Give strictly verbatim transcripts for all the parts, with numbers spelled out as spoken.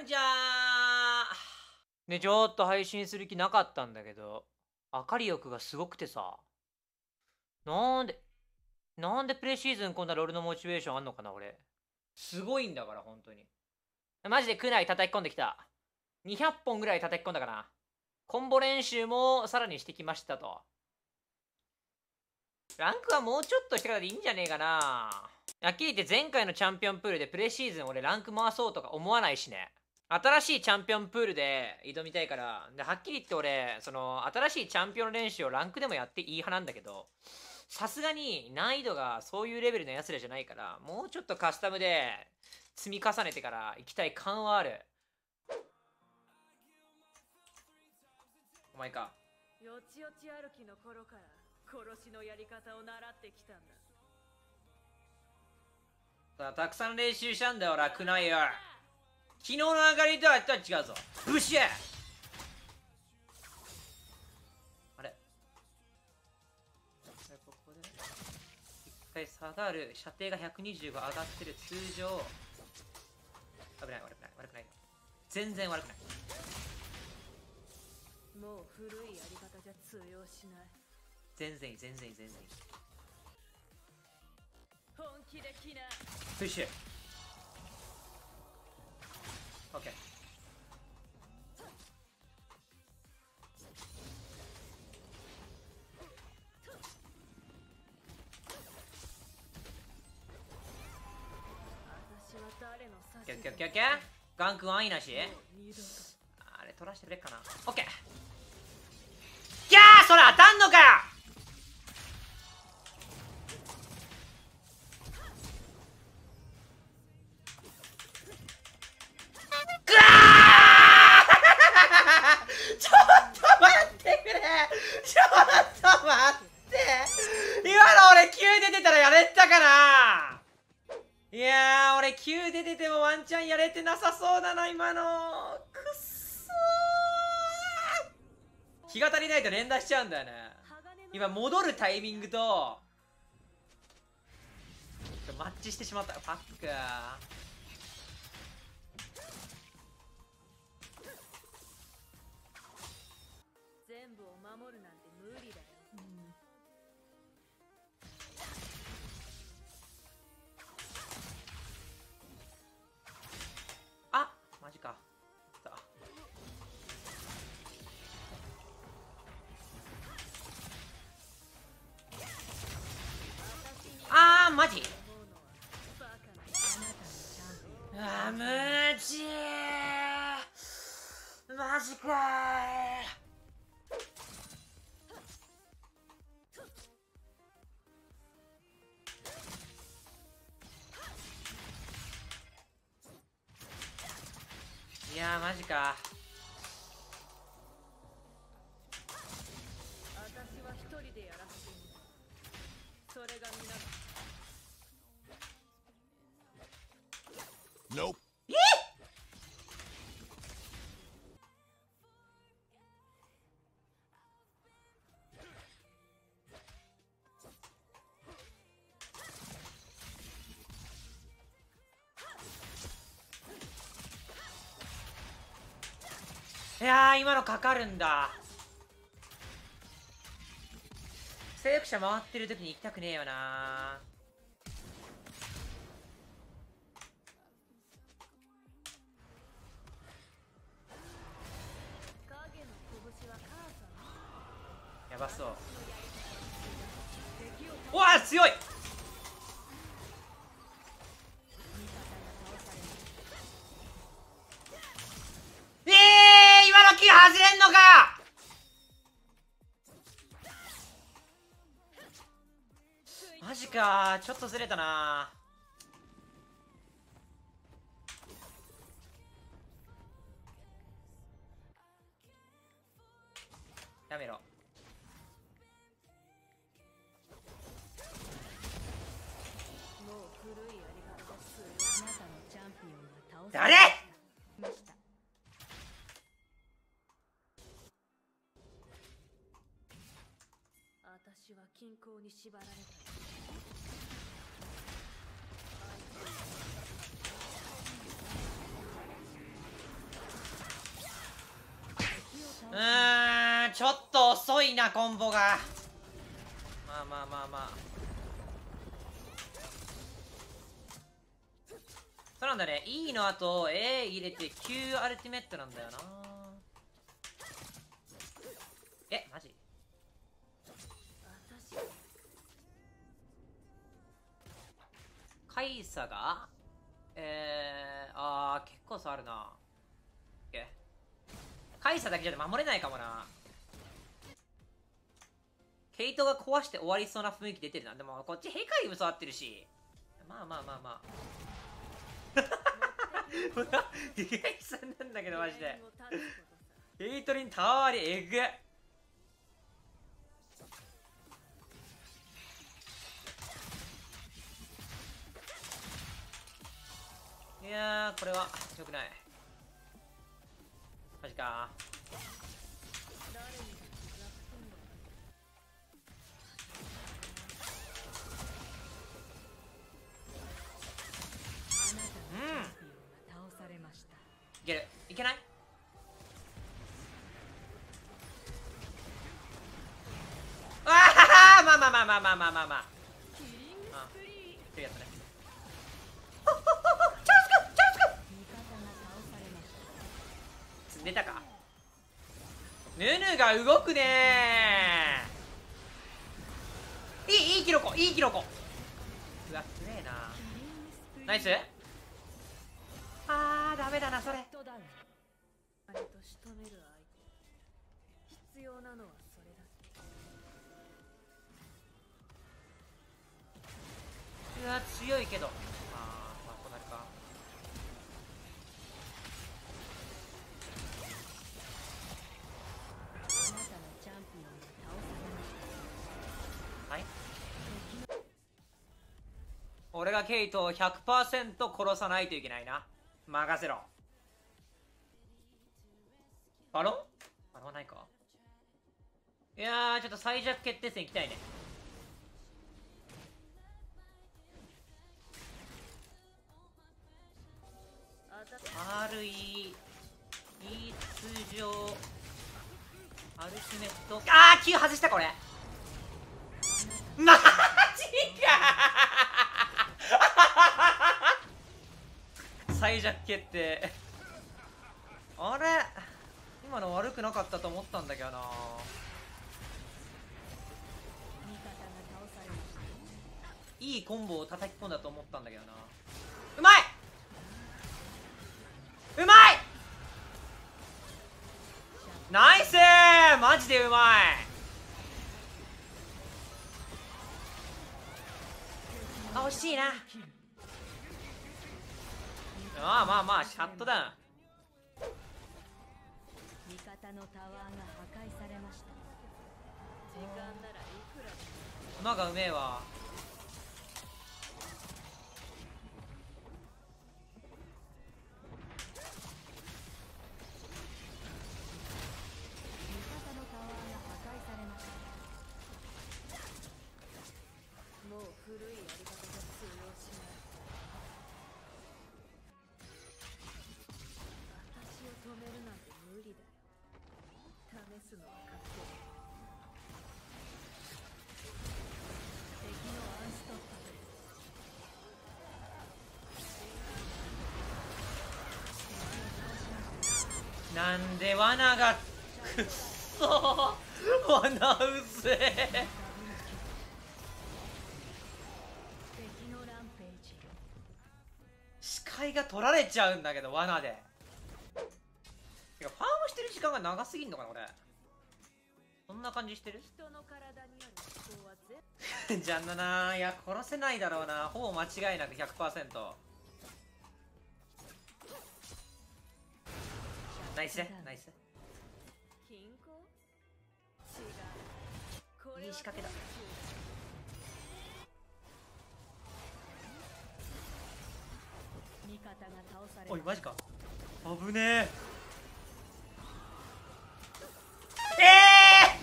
んにちはー。ね、ちょっと配信する気なかったんだけど、明かり欲がすごくてさ。なんで、なんでプレシーズンこんなロールのモチベーションあんのかな、俺。すごいんだから、本当に。マジで区内叩き込んできた。にひゃっぽんぐらい叩き込んだかな。コンボ練習もさらにしてきましたと。ランクはもうちょっとしてからでいいんじゃねえかな。はっきり言って前回のチャンピオンプールでプレシーズン俺ランク回そうとか思わないしね。新しいチャンピオンプールで挑みたいから、ではっきり言って俺、その新しいチャンピオン練習をランクでもやっていい派なんだけど、さすがに難易度がそういうレベルのやつらじゃないから、もうちょっとカスタムで積み重ねてから行きたい感はある。お前か。 よちよち歩きの頃から殺しのやり方を習ってきたんだ。 さあ、たくさん練習したんだよ、楽ないよ。昨日の上がりとはやったら違うぞ。ブシュー。あれここで一回下がる。射程がひゃくにじゅうご上がってる。通常危ない。悪くない悪くない。全然悪くない。 もう古いやり方じゃ通用しない。 全然いい全然いい全然いい。 本気で来な。 プッシュ。オッケー。 私は誰のオッケーオッケーオッケーオッケー。ガンク安易なし。あれ取らしてくれっかな。オッケー。キャー、それ当たんのかよ。ぐわーちょっと待ってくれ。ちょっと待って。今の俺きゅう出てたらやれたかな。いやー、俺きゅう出ててもワンチャンやれてなさそうだな今の。くっそー。気が足りないと連打しちゃうんだよね。今戻るタイミングとマッチしてしまった。ファックー。 全部を守るなんて無理だよ。 あ、マジか。あーマジ。あーマジマジかー。いやーマジか。 私は一人でやらせている。それが皆だ。 Nope. いやー今のかかるんだ。征服者回ってる時に行きたくねえよな。 影の拳は母さん。 やばそう。うわー強い。えー今のキー外れんのかよ。マジかー、ちょっとずれたな。やめろ。 もう古いやり方が通用。あなたのチャンピオンが倒さ誰。 ました。私は均衡に縛られた。 うーん、ちょっと遅いなコンボが。まあまあまあまあ、そうなんだね。 E の後 A 入れて Q アルティメットなんだよな。え、マジカイサがえー、あー結構差あるな。えカイサだけじゃ守れないかもな。ケイトが壊して終わりそうな雰囲気出てるな。でもこっちヘカリム触ってるし、まあまあまあまあ意外さんなんだけどマジで。ケイトリンタワーリエグ。いやーこれは良くない。マジか。うん、いける。いけない。ああまあまあまあまあまあまあまあまあ。あいやったね。チャンスかチャンスか。出たか。ヌヌが動くねー。いいいいキロコ、いいキロコ。うわつれえな。ナイス。あーダメだなそれ。 あれと仕留める相手、必要なのはそれだけ。 うわ強いけど、あーまあこうなるか。 あなたのチャンピオンが倒されました。 はい、俺がケイトを ひゃくパーセント 殺さないといけないな。任せろ。バロンバロンはないか。いやーちょっと最弱決定戦いきたいね。R E いい通常アルティメット。あー Q 外したこれ。マジか最弱決定。あれ今の悪くなかったと思ったんだけどな。 味方が倒されました。 いいコンボを叩き込んだと思ったんだけどな。うまいうまいナイスーマジでうまい。あ惜しいな。まあまあまあシャットダウン。 味方のタワーが破壊されました。時間ならいくらでも。 馬がうめえわ。 味方のタワーが破壊されました。もう古いやり方が通用しない。私を止めるなんて無理だよ。試すのは勝手だ。敵のアンストッパブル。 なんで罠がくっそー罠うぜえ。 敵のランページ。 視界が取られちゃうんだけど罠で。てかファームしてる時間が長すぎんのかなこれ。そんな感じしてる。 人の体にある思考は全じゃんだな。いや殺せないだろうな。ほぼ間違いなく ひゃくパーセント。 ナイスナイス。 均衡？違う。これいい仕掛けだ。 味方が倒されおいマジか。危ねえ。ええ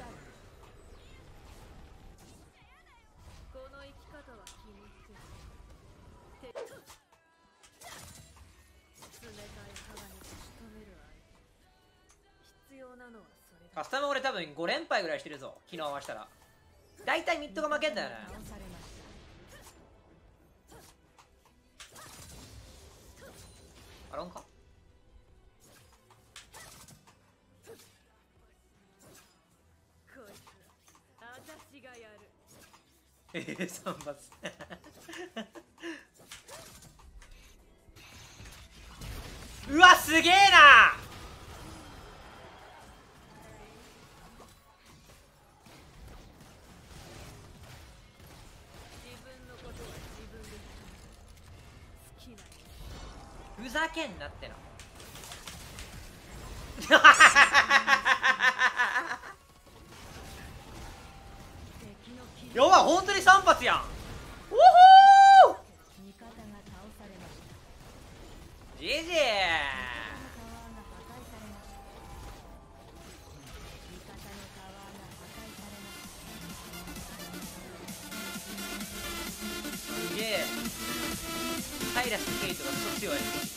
この生き方は気に入ってる。て冷たい鋼で仕留める相手。必要なのはそれだ。 カスタム俺多分ご連敗ぐらいしてるぞ、昨日合わせたら。大体ミッドが負けんだよね。 倒されました。 アロンか。 こいつは私がやる。 ええ、三発うわすげえな。 自分のことは自分で好きな。 ふざけんなってなやばい、本当にさん発やん。おほー、 味方が倒されました。 ジジー。 タワーが破壊されました。味方のタワーが破壊されました。 すげえ。サイラスとケイトがクソ強い。